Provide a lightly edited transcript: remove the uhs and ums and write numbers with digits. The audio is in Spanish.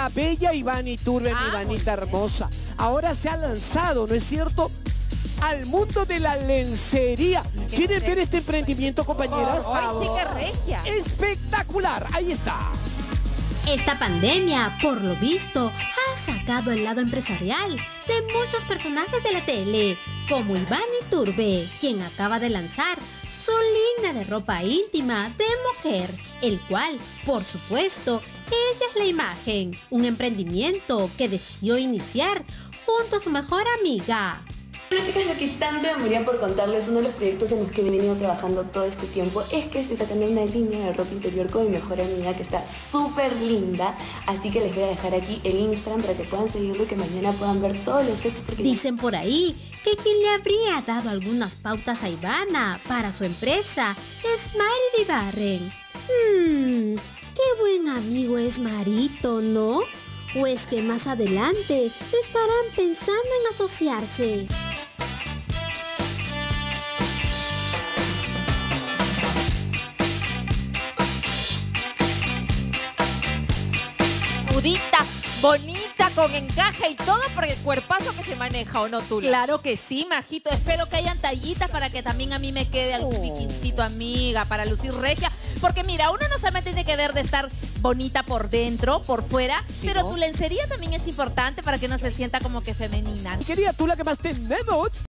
la bella Ivana Iturbe, mi Ivanita hermosa. Ahora se ha lanzado, ¿no es cierto?, al mundo de la lencería. ¿Quieren ver este emprendimiento, compañeras? ¡Ay, sí, qué regia! ¡Espectacular! Ahí está. Esta pandemia, por lo visto, ha sacado el lado empresarial de muchos personajes de la tele, como Ivana Iturbe, quien acaba de lanzar su línea de ropa íntima de mujer, el cual, por supuesto, ella es la imagen, un emprendimiento que decidió iniciar junto a su mejor amiga. Bueno, chicas, lo que tanto me moría por contarles, uno de los proyectos en los que he venido trabajando todo este tiempo es que estoy sacando una línea de ropa interior con mi mejor amiga que está súper linda, así que les voy a dejar aquí el Instagram para que puedan seguirlo y que mañana puedan ver todos los sets porque... Dicen por ahí que quien le habría dado algunas pautas a Ivana para su empresa es Mari Barren. Qué buen amigo es Marito, ¿no? ¿O es que más adelante estarán pensando en asociarse? Pudita, bonita, con encaje y todo por el cuerpazo que se maneja, ¿o no, Tula? Claro que sí, Majito. Espero que hayan tallitas para que también a mí me quede algún bikincito, amiga, para lucir regia. Porque mira, uno no solamente tiene que ver de estar bonita por dentro, por fuera, Sí, pero ¿no? tu lencería también es importante para que uno se sienta como que femenina. Querida Tula, ¿qué más tenemos?